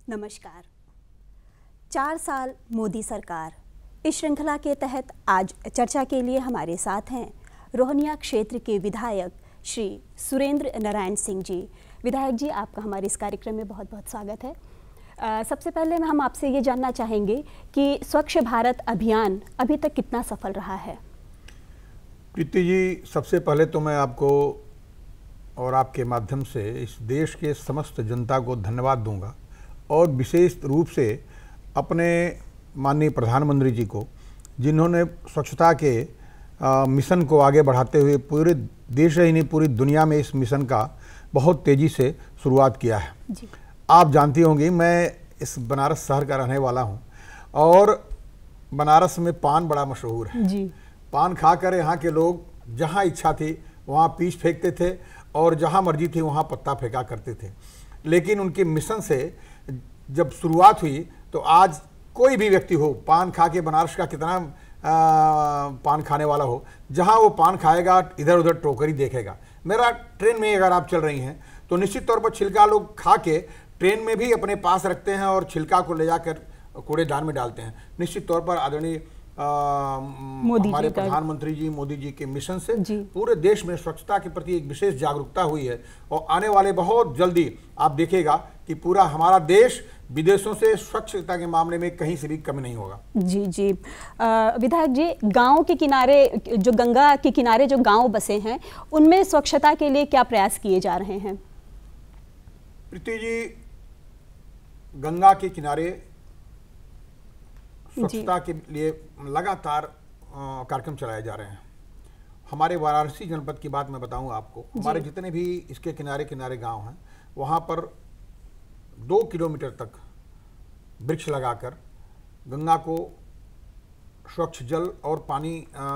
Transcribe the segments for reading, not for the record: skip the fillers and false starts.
नमस्कार। 4 साल मोदी सरकार, इस श्रृंखला के तहत आज चर्चा के लिए हमारे साथ हैं रोहनिया क्षेत्र के विधायक श्री सुरेंद्र नारायण सिंह जी। विधायक जी, आपका हमारे इस कार्यक्रम में बहुत बहुत स्वागत है। सबसे पहले हम आपसे ये जानना चाहेंगे कि स्वच्छ भारत अभियान अभी तक कितना सफल रहा है। प्रीति जी, सबसे पहले तो मैं आपको और आपके माध्यम से इस देश के समस्त जनता को धन्यवाद दूंगा और विशेष रूप से अपने माननीय प्रधानमंत्री जी को, जिन्होंने स्वच्छता के मिशन को आगे बढ़ाते हुए पूरे देश ही नहीं पूरी दुनिया में इस मिशन का बहुत तेज़ी से शुरुआत किया है जी। आप जानती होंगी, मैं इस बनारस शहर का रहने वाला हूं और बनारस में पान बड़ा मशहूर है जी। पान खाकर यहाँ के लोग जहाँ इच्छा थी वहाँ पीस फेंकते थे और जहाँ मर्जी थी वहाँ पत्ता फेंका करते थे। लेकिन उनके मिशन से जब शुरुआत हुई तो आज कोई भी व्यक्ति हो, पान खा के बनारस का कितना पान खाने वाला हो, जहाँ वो पान खाएगा इधर उधर टोकरी देखेगा। मेरा ट्रेन में अगर आप चल रही हैं तो निश्चित तौर पर छिलका लोग खा के ट्रेन में भी अपने पास रखते हैं और छिलका को ले जाकर कूड़ेदान में डालते हैं। निश्चित तौर पर आदरणीय हमारे प्रधानमंत्री जी मोदी जी के मिशन से पूरे देश में स्वच्छता के प्रति एक विशेष जागरूकता हुई है और आने वाले बहुत जल्दी आप देखिएगा कि पूरा हमारा देश विदेशों से स्वच्छता के मामले में कहीं से भी कमी नहीं होगा। जी जी। विधायक जी, गांव के किनारे, जो गंगा के किनारे जो गांव बसे हैं, उनमें स्वच्छता के लिए क्या प्रयास किए जा रहे हैं? प्रीति जी, गंगा के किनारे स्वच्छता के लिए लगातार कार्यक्रम चलाए जा रहे हैं। हमारे वाराणसी जनपद की बात मैं बताऊं आपको, हमारे जितने भी इसके किनारे किनारे गांव हैं, वहां पर 2 किलोमीटर तक वृक्ष लगाकर गंगा को स्वच्छ जल और पानी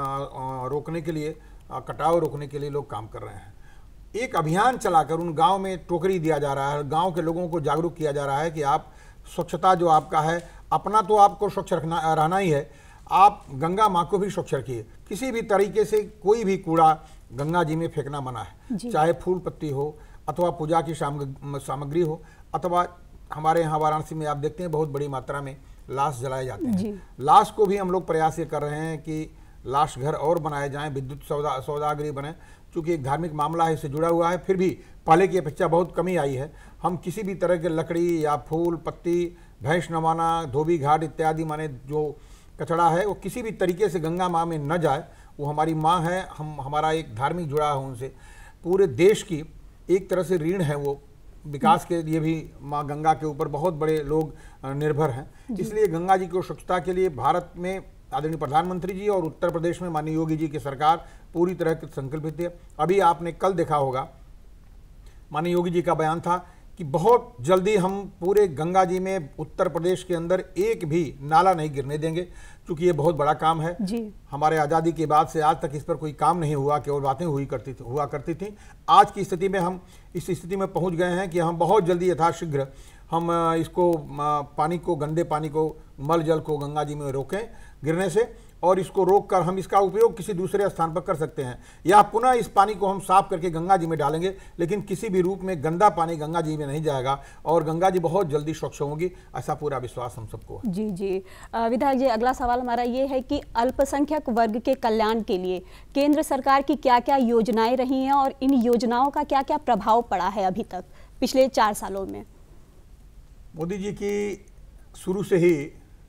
रोकने के लिए, कटाव रोकने के लिए लोग काम कर रहे हैं। एक अभियान चलाकर उन गांव में टोकरी दिया जा रहा है, गांव के लोगों को जागरूक किया जा रहा है कि आप स्वच्छता जो आपका है, अपना तो आपको स्वच्छ रहना ही है, आप गंगा माँ को भी स्वच्छ रखिए। किसी भी तरीके से कोई भी कूड़ा गंगा जी में फेंकना मना है, चाहे फूल पत्ती हो अथवा पूजा की सामग्री हो, अथवा हमारे यहाँ वाराणसी में आप देखते हैं बहुत बड़ी मात्रा में लाश जलाए जाते हैं। लाश को भी हम लोग प्रयास ये कर रहे हैं कि लाश घर और बनाए जाएं, विद्युत सौदागृह बने। चूँकि एक धार्मिक मामला है, इससे जुड़ा हुआ है, फिर भी पहले की अपेक्षा बहुत कमी आई है। हम किसी भी तरह के लकड़ी या फूल पत्ती, भैंस नवाना, धोबी घाट इत्यादि माने जो कचरा है वो किसी भी तरीके से गंगा माँ में न जाए। वो हमारी माँ है, हमारा एक धार्मिक जुड़ा है उनसे। पूरे देश की एक तरह से ऋण है, वो विकास के लिए भी माँ गंगा के ऊपर बहुत बड़े लोग निर्भर हैं। इसलिए गंगा जी को स्वच्छता के लिए भारत में आदरणीय प्रधानमंत्री जी और उत्तर प्रदेश में माननीय योगी जी की सरकार पूरी तरह से संकल्पित है। अभी आपने कल देखा होगा, माननीय योगी जी का बयान था कि बहुत जल्दी हम पूरे गंगा जी में उत्तर प्रदेश के अंदर एक भी नाला नहीं गिरने देंगे, क्योंकि ये बहुत बड़ा काम है जी। हमारे आज़ादी के बाद से आज तक इस पर कोई काम नहीं हुआ, केवल बातें हुआ करती थी। आज की स्थिति में हम इस स्थिति में पहुंच गए हैं कि हम बहुत जल्दी यथाशीघ्र हम इसको पानी को, गंदे पानी को, मल जल को गंगा जी में रोकें गिरने से, और इसको रोककर हम इसका उपयोग किसी दूसरे स्थान पर कर सकते हैं, या पुनः इस पानी को हम साफ करके गंगा जी में डालेंगे। लेकिन किसी भी रूप में गंदा पानी गंगा जी में नहीं जाएगा और गंगा जी बहुत जल्दी स्वच्छ होंगी, ऐसा पूरा विश्वास हम सबको है। जी जी। विधायक जी, अगला सवाल हमारा ये है कि अल्पसंख्यक वर्ग के कल्याण के लिए केंद्र सरकार की क्या क्या योजनाएं रही हैं और इन योजनाओं का क्या क्या प्रभाव पड़ा है अभी तक पिछले 4 सालों में? मोदी जी की शुरू से ही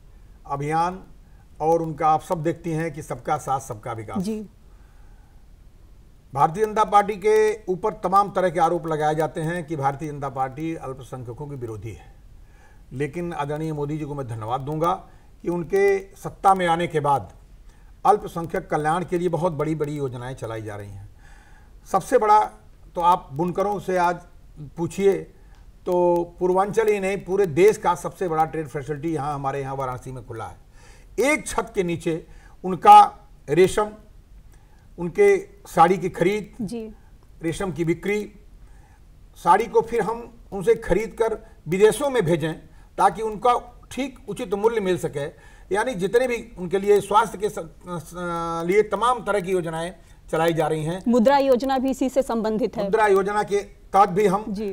अभियान और उनका आप सब देखती हैं कि सबका साथ सबका विकास जी। भारतीय जनता पार्टी के ऊपर तमाम तरह के आरोप लगाए जाते हैं कि भारतीय जनता पार्टी अल्पसंख्यकों की विरोधी है, लेकिन आदरणीय मोदी जी को मैं धन्यवाद दूंगा कि उनके सत्ता में आने के बाद अल्पसंख्यक कल्याण के लिए बहुत बड़ी बड़ी योजनाएं चलाई जा रही हैं। सबसे बड़ा तो आप बुनकरों से आज पूछिए तो पूर्वांचल ही नहीं पूरे देश का सबसे बड़ा ट्रेड फैसिलिटी यहाँ हमारे यहाँ वाराणसी में खुला है। एक छत के नीचे उनका रेशम, उनके साड़ी की खरीद जी, रेशम की बिक्री, साड़ी को फिर हम उनसे खरीद कर विदेशों में भेजें ताकि उनका ठीक उचित मूल्य मिल सके। यानी जितने भी उनके लिए स्वास्थ्य के लिए तमाम तरह की योजनाएं चलाई जा रही हैं। मुद्रा योजना भी इसी से संबंधित है। मुद्रा योजना के तहत भी हम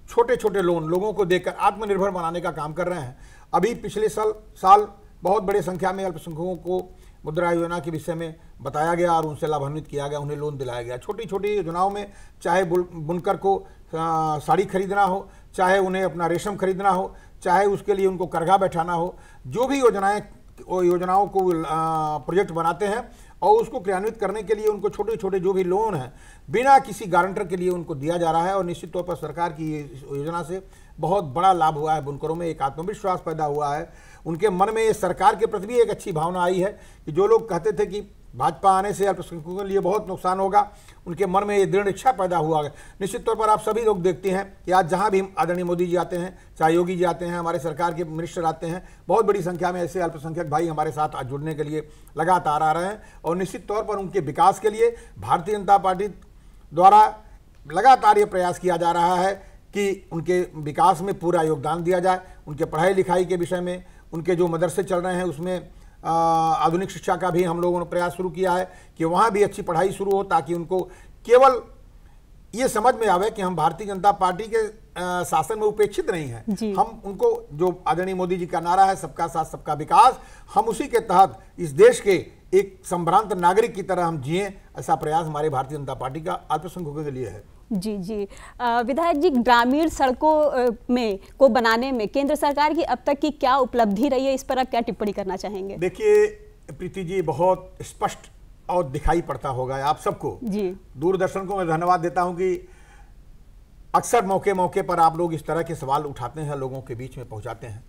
छोटे छोटे लोन लोगों को देकर आत्मनिर्भर बनाने का काम कर रहे हैं। अभी पिछले साल बहुत बड़े संख्या में अल्पसंख्यकों को मुद्रा योजना के विषय में बताया गया और उनसे लाभान्वित किया गया, उन्हें लोन दिलाया गया। छोटी छोटी योजनाओं में चाहे बुनकर को साड़ी खरीदना हो, चाहे उन्हें अपना रेशम खरीदना हो, चाहे उसके लिए उनको करघा बैठाना हो, जो भी योजनाओं को प्रोजेक्ट बनाते हैं और उसको क्रियान्वित करने के लिए उनको छोटे छोटे जो भी लोन हैं बिना किसी गारंटर के लिए उनको दिया जा रहा है। और निश्चित तौर पर सरकार की इस योजना से बहुत बड़ा लाभ हुआ है। बुनकरों में एक आत्मविश्वास पैदा हुआ है, उनके मन में सरकार के प्रति भी एक अच्छी भावना आई है कि जो लोग कहते थे कि भाजपा आने से अल्पसंख्यकों के लिए बहुत नुकसान होगा, उनके मन में ये दृढ़ इच्छा पैदा हुआ है। निश्चित तौर पर आप सभी लोग देखते हैं कि आज जहां भी आदरणीय मोदी जी आते हैं, चाहे योगी जी आते हैं, हमारे सरकार के मिनिस्टर आते हैं, बहुत बड़ी संख्या में ऐसे अल्पसंख्यक भाई हमारे साथ आज जुड़ने के लिए लगातार आ रहे हैं। और निश्चित तौर पर उनके विकास के लिए भारतीय जनता पार्टी द्वारा लगातार ये प्रयास किया जा रहा है कि उनके विकास में पूरा योगदान दिया जाए। उनके पढ़ाई लिखाई के विषय में, उनके जो मदरसे चल रहे हैं उसमें आधुनिक शिक्षा का भी हम लोगों ने प्रयास शुरू किया है कि वहाँ भी अच्छी पढ़ाई शुरू हो, ताकि उनको केवल ये समझ में आवे कि हम भारतीय जनता पार्टी के शासन में उपेक्षित नहीं हैं। हम उनको जो आदरणीय मोदी जी का नारा है सबका साथ सबका विकास, हम उसी के तहत इस देश के एक संभ्रांत नागरिक की तरह हम जिए, ऐसा प्रयास हमारे भारतीय जनता पार्टी का अल्पसंख्यकों के लिए है। जी विधायक जी, ग्रामीण सड़कों में को बनाने में केंद्र सरकार की अब तक की क्या उपलब्धि रही है, इस पर आप क्या टिप्पणी करना चाहेंगे? देखिए प्रीति जी, बहुत स्पष्ट और दिखाई पड़ता होगा आप सबको जी। दूरदर्शन को मैं धन्यवाद देता हूं कि अक्सर मौके मौके पर आप लोग इस तरह के सवाल उठाते हैं, लोगों के बीच में पहुंचाते हैं।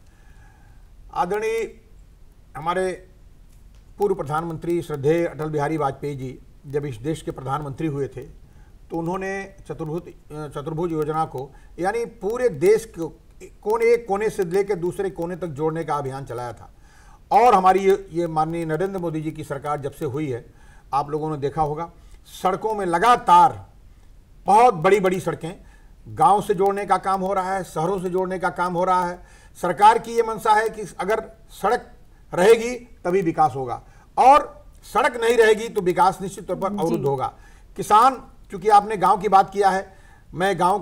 आदरणीय हमारे पूर्व प्रधानमंत्री श्रद्धेय अटल बिहारी वाजपेयी जी जब इस देश के प्रधानमंत्री हुए थे तो उन्होंने चतुर्भुज योजना को, यानी पूरे देश को कोने एक कोने से लेकर दूसरे कोने तक जोड़ने का अभियान चलाया था। और हमारी ये माननीय नरेंद्र मोदी जी की सरकार जब से हुई है, आप लोगों ने देखा होगा सड़कों में लगातार बहुत बड़ी बड़ी सड़कें गांव से जोड़ने का काम हो रहा है, शहरों से जोड़ने का काम हो रहा है। सरकार की ये मंशा है कि अगर सड़क रहेगी तभी विकास होगा, और सड़क नहीं रहेगी तो विकास निश्चित तौर पर अवरुद्ध होगा। किसान, क्योंकि आपने गांव की बात किया है, मैं गांव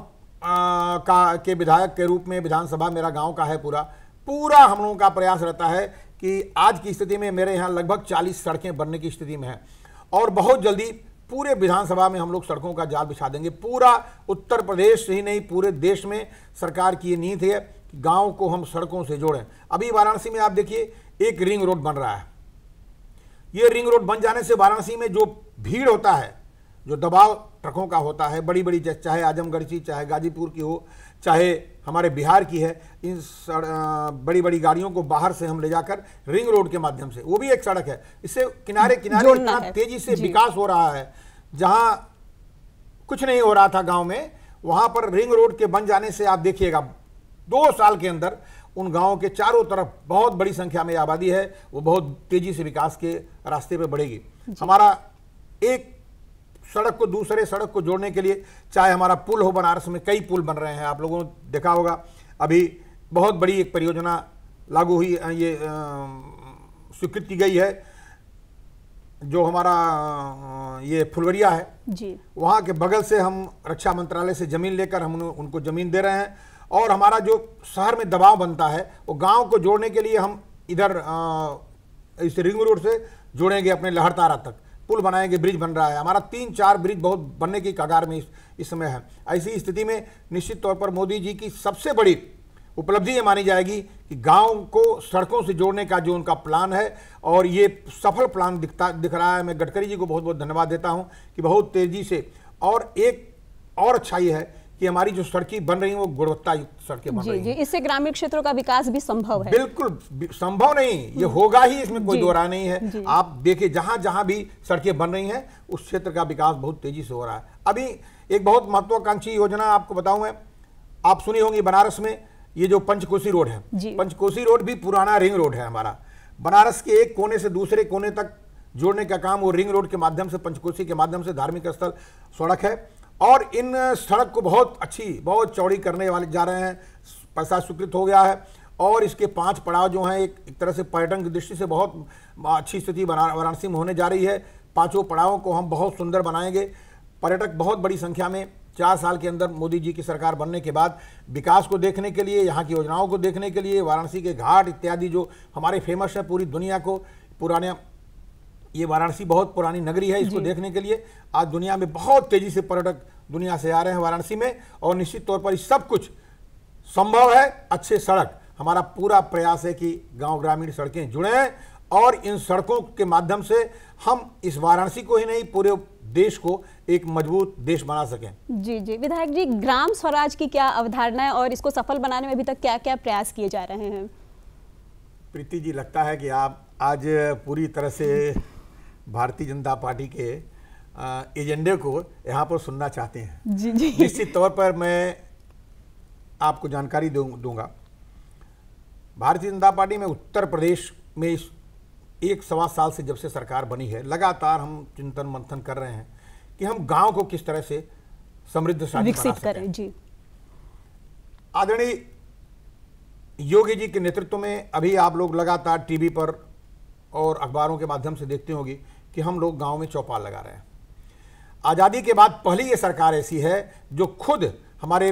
के विधायक के रूप में, विधानसभा मेरा गांव का है, पूरा हम लोगों का प्रयास रहता है कि आज की स्थिति में मेरे यहाँ लगभग 40 सड़कें बनने की स्थिति में है, और बहुत जल्दी पूरे विधानसभा में हम लोग सड़कों का जाल बिछा देंगे। पूरा उत्तर प्रदेश ही नहीं, पूरे देश में सरकार की ये नीति है कि गाँव को हम सड़कों से जोड़ें। अभी वाराणसी में आप देखिए एक रिंग रोड बन रहा है। ये रिंग रोड बन जाने से वाराणसी में जो भीड़ होता है, जो दबाव ट्रकों का होता है, बड़ी बड़ी, चाहे आजमगढ़ की, चाहे गाजीपुर की हो, चाहे हमारे बिहार की है, इन बड़ी बड़ी गाड़ियों को बाहर से हम ले जाकर रिंग रोड के माध्यम से, वो भी एक सड़क है, इससे किनारे किनारे इतना तेजी से विकास हो रहा है। जहां कुछ नहीं हो रहा था गांव में, वहां पर रिंग रोड के बन जाने से आप देखिएगा 2 साल के अंदर उन गांवों के चारों तरफ बहुत बड़ी संख्या में आबादी है, वो बहुत तेजी से विकास के रास्ते पे बढ़ेगी। हमारा एक सड़क को दूसरे सड़क को जोड़ने के लिए, चाहे हमारा पुल हो, बनारस में कई पुल बन रहे हैं, आप लोगों ने देखा होगा। अभी बहुत बड़ी एक परियोजना लागू हुई, ये स्वीकृत की गई है, जो हमारा ये फुलवरिया है जी, वहाँ के बगल से हम रक्षा मंत्रालय से जमीन लेकर हम उनको जमीन दे रहे हैं। और हमारा जो शहर में दबाव बनता है, वो गांव को जोड़ने के लिए हम इधर इस रिंग रोड से जोड़ेंगे, अपने लहरतारा तक पुल बनाएंगे, ब्रिज बन रहा है हमारा, 3-4 ब्रिज बहुत बनने की कगार में इस समय है। ऐसी स्थिति में निश्चित तौर पर मोदी जी की सबसे बड़ी उपलब्धि ये मानी जाएगी कि गांव को सड़कों से जोड़ने का जो उनका प्लान है, और ये सफल प्लान दिख रहा है। मैं गडकरी जी को बहुत बहुत धन्यवाद देता हूं कि बहुत तेजी से, और एक और अच्छाई है कि हमारी जो सड़कें बन रही हैं वो गुणवत्ता युक्त सड़कें बन रही हैं। इससे ग्रामीण क्षेत्रों का विकास भी संभव है। बिल्कुल संभव नहीं, ये होगा ही, इसमें कोई दो राय नहीं है। आप देखिए जहां जहां भी सड़कें बन रही हैं उस क्षेत्र का विकास बहुत तेजी से हो रहा है। अभी एक बहुत महत्वाकांक्षी योजना आपको बताऊं मैं, आप सुनी होंगी, बनारस में ये जो पंचकोसी रोड है, पंचकोसी रोड भी पुराना रिंग रोड है हमारा। बनारस के एक कोने से दूसरे कोने तक जोड़ने का काम वो रिंग रोड के माध्यम से, पंचकोसी के माध्यम से, धार्मिक स्थल सड़क है। और इन सड़क को बहुत अच्छी, बहुत चौड़ी करने वाले जा रहे हैं, पैसा स्वीकृत हो गया है। और इसके 5 पड़ाव जो हैं, एक तरह से पर्यटन की दृष्टि से बहुत अच्छी स्थिति वाराणसी में होने जा रही है। 5 पड़ावों को हम बहुत सुंदर बनाएंगे, पर्यटक बहुत बड़ी संख्या में 4 साल के अंदर मोदी जी की सरकार बनने के बाद विकास को देखने के लिए, यहाँ की योजनाओं को देखने के लिए, वाराणसी के घाट इत्यादि जो हमारे फेमस है पूरी दुनिया को, पुराने ये वाराणसी बहुत पुरानी नगरी है, इसको देखने के लिए आज दुनिया में बहुत तेजी से पर्यटक दुनिया से आ रहे हैं वाराणसी में। और निश्चित तौर पर इस सब कुछ संभव है अच्छे सड़क। हमारा पूरा प्रयास है कि गांव ग्रामीण सड़कें जुड़े और इन सड़कों के माध्यम से हम इस वाराणसी को ही नहीं पूरे देश को एक मजबूत देश बना सकें। जी जी विधायक जी, ग्राम स्वराज की क्या अवधारणा है और इसको सफल बनाने में अभी तक क्या क्या प्रयास किए जा रहे हैं? प्रीति जी, लगता है कि आप आज पूरी तरह से भारतीय जनता पार्टी के एजेंडे को यहाँ पर सुनना चाहते हैं। जी जी निश्चित तौर पर मैं आपको जानकारी दूंगा। भारतीय जनता पार्टी में उत्तर प्रदेश में 1-1.25 साल से जब से सरकार बनी है, लगातार हम चिंतन मंथन कर रहे हैं कि हम गांव को किस तरह से समृद्धशाली विकसित करें। जी, आदरणीय योगी जी के नेतृत्व में अभी आप लोग लगातार टीवी पर और अखबारों के माध्यम से देखते होंगे कि हम लोग गांव में चौपाल लगा रहे हैं। आज़ादी के बाद पहली ये सरकार ऐसी है जो खुद हमारे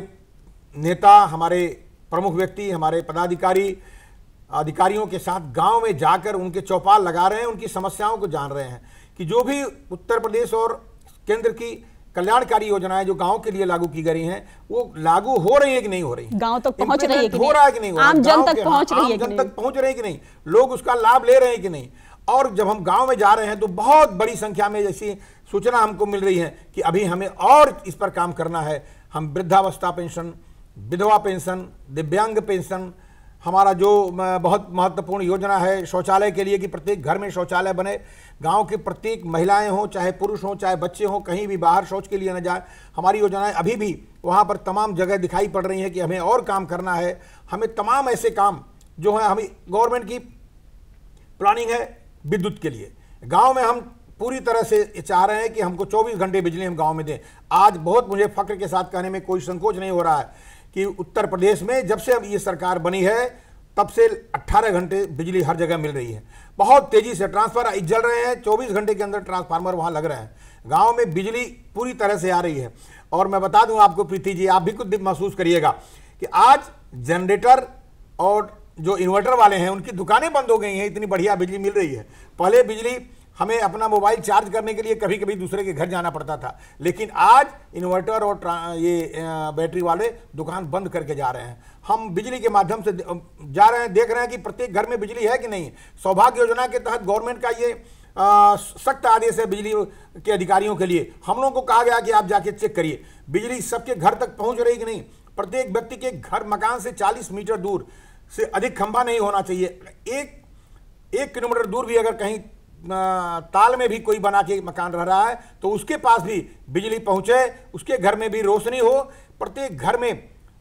नेता, हमारे प्रमुख व्यक्ति, हमारे पदाधिकारी अधिकारियों के साथ गांव में जाकर उनके चौपाल लगा रहे हैं, उनकी समस्याओं को जान रहे हैं कि जो भी उत्तर प्रदेश और केंद्र की कल्याणकारी योजनाएं जो गांव के लिए लागू की गई हैं वो लागू हो रही है कि नहीं हो रही, गांव तक पहुंच रही है कि हो रहा है कि नहीं, आम जन तक पहुंच रही है, जन तक पहुंच रही है कि नहीं, लोग उसका लाभ ले रहे हैं कि नहीं। और जब हम गांव में जा रहे हैं तो बहुत बड़ी संख्या में जैसी सूचना हमको मिल रही है कि अभी हमें और इस पर काम करना है। हम वृद्धावस्था पेंशन, विधवा पेंशन, दिव्यांग पेंशन, हमारा जो बहुत महत्वपूर्ण योजना है शौचालय के लिए कि प्रत्येक घर में शौचालय बने, गांव के प्रत्येक महिलाएं हों, चाहे पुरुष हों, चाहे बच्चे हों, कहीं भी बाहर शौच के लिए न जाए। हमारी योजनाएं अभी भी वहां पर तमाम जगह दिखाई पड़ रही हैं कि हमें और काम करना है। हमें तमाम ऐसे काम जो है, हमें गवर्नमेंट की प्लानिंग है विद्युत के लिए। गाँव में हम पूरी तरह से चाह रहे हैं कि हमको 24 घंटे बिजली हम गाँव में दें। आज बहुत मुझे फख्र के साथ कहने में कोई संकोच नहीं हो रहा है कि उत्तर प्रदेश में जब से अब ये सरकार बनी है तब से 18 घंटे बिजली हर जगह मिल रही है। बहुत तेजी से ट्रांसफार्मर जल रहे हैं, 24 घंटे के अंदर ट्रांसफार्मर वहाँ लग रहे हैं। गांव में बिजली पूरी तरह से आ रही है। और मैं बता दूं आपको प्रीति जी, आप भी कुछ महसूस करिएगा कि आज जनरेटर और जो इन्वर्टर वाले हैं उनकी दुकानें बंद हो गई हैं, इतनी बढ़िया बिजली मिल रही है। पहले बिजली हमें अपना मोबाइल चार्ज करने के लिए कभी कभी दूसरे के घर जाना पड़ता था, लेकिन आज इन्वर्टर और ये बैटरी वाले दुकान बंद करके जा रहे हैं। हम बिजली के माध्यम से जा रहे हैं, देख रहे हैं कि प्रत्येक घर में बिजली है कि नहीं। सौभाग्य योजना के तहत गवर्नमेंट का ये सख्त आदेश है बिजली के अधिकारियों के लिए। हम लोगों को कहा गया कि आप जाके चेक करिए बिजली सबके घर तक पहुंच रही कि नहीं। प्रत्येक व्यक्ति के घर मकान से 40 मीटर दूर से अधिक खंभा नहीं होना चाहिए। एक किलोमीटर दूर भी अगर कहीं ताल में भी कोई बना के मकान रह रहा है तो उसके पास भी बिजली पहुंचे, उसके घर में भी रोशनी हो। प्रत्येक घर में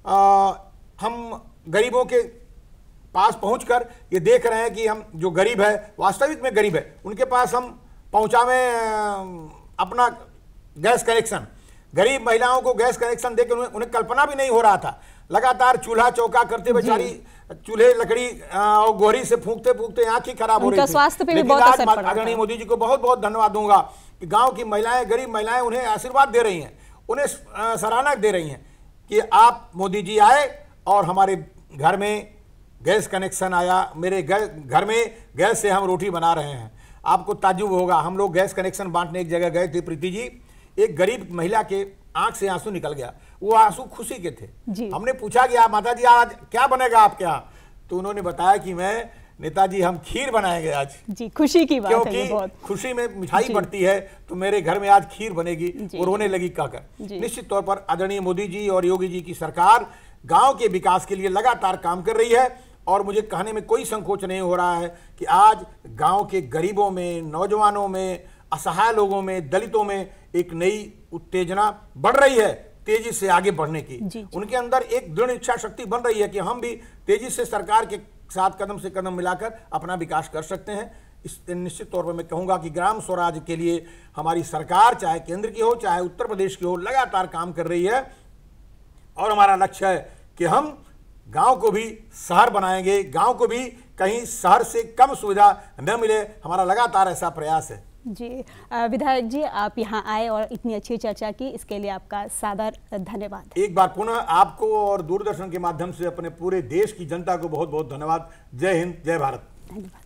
हम गरीबों के पास पहुंचकर ये देख रहे हैं कि हम जो गरीब है, वास्तविक में गरीब है, उनके पास हम पहुंचावें अपना गैस कनेक्शन। गरीब महिलाओं को गैस कनेक्शन देकर उन्हें कल्पना भी नहीं हो रहा था। लगातार चूल्हा चौका करते बेचारी चूल्हे लकड़ी और गोहरी से फूंकते फूंकते आंखें खराब हो रही थी। स्वास्थ्य पे भी बहुत असर पड़ रहा है। आदरणीय मोदी जी को बहुत बहुत धन्यवाद दूंगा कि गांव की महिलाएं, गरीब महिलाएं उन्हें आशीर्वाद दे रही हैं, उन्हें सराहना दे रही हैं कि आप मोदी जी आए और हमारे घर में गैस कनेक्शन आया। मेरे घर में गैस से हम रोटी बना रहे हैं। आपको ताज्जुब होगा, हम लोग गैस कनेक्शन बांटने एक जगह गए थे प्रीति जी, एक गरीब महिला के आंख से आंसू निकल गया। वो आंसू खुशी के थे। हमने पूछा कि आप माता जी आज क्या बनेगा आपके यहाँ, तो उन्होंने बताया कि मैं नेताजी हम खीर बनाएंगे आज। जी, खुशी की बात है, क्योंकि बहुत खुशी में मिठाई बढ़ती है तो मेरे घर में आज खीर बनेगी। वो रोने लगी कहकर। निश्चित तौर पर आदरणीय मोदी जी और योगी जी की सरकार गांव के विकास के लिए लगातार काम कर रही है और मुझे कहने में कोई संकोच नहीं हो रहा है कि आज गांव के गरीबों में, नौजवानों में, असहाय लोगों में, दलितों में एक नई उत्तेजना बढ़ रही है तेजी से आगे बढ़ने की। उनके अंदर एक दृढ़ इच्छा शक्ति बन रही है कि हम भी तेजी से सरकार के साथ कदम से कदम मिलाकर अपना विकास कर सकते हैं। इस निश्चित तौर पर मैं कहूंगा कि ग्राम स्वराज के लिए हमारी सरकार चाहे केंद्र की हो चाहे उत्तर प्रदेश की हो लगातार काम कर रही है और हमारा लक्ष्य है कि हम गांव को भी शहर बनाएंगे, गांव को भी कहीं शहर से कम सुविधा न मिले, हमारा लगातार ऐसा प्रयास है। जी विधायक जी, आप यहाँ आए और इतनी अच्छी चर्चा की, इसके लिए आपका सादर धन्यवाद। एक बार पुनः आपको और दूरदर्शन के माध्यम से अपने पूरे देश की जनता को बहुत बहुत धन्यवाद। जय हिंद, जय भारत। धन्यवाद।